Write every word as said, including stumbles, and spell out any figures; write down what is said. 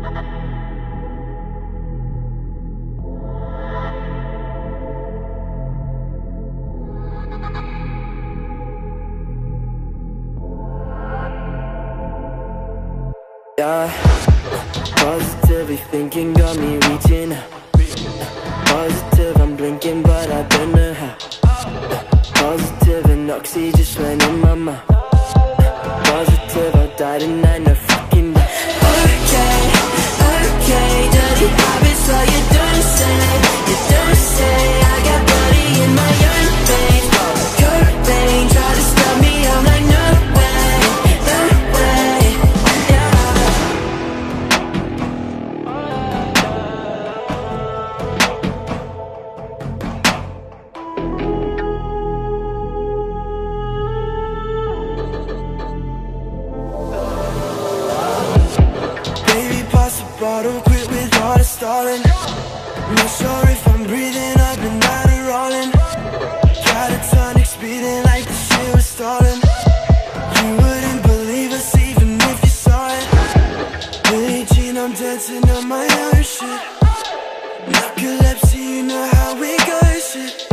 Yeah, positively thinking got me reaching. Positive, I'm blinking, but I don't know how. Positive and oxy just went in my mouth. Positive, I'll die tonight, no fucking doubt. Okay, okay, dirty habits, so you don't say, you don't say. I got bloody in my own veins. Cocaine, try to stop me, I'm like no way, no way. Bottle, quit with all the stalling. Not sure if I'm breathing, I've been out of rolling. Catatonic speeding like the shit was stolen. You wouldn't believe us even if you saw it. Billie Jean, I'm dancing on my own shit. Narcolepsy, you know how we go shit.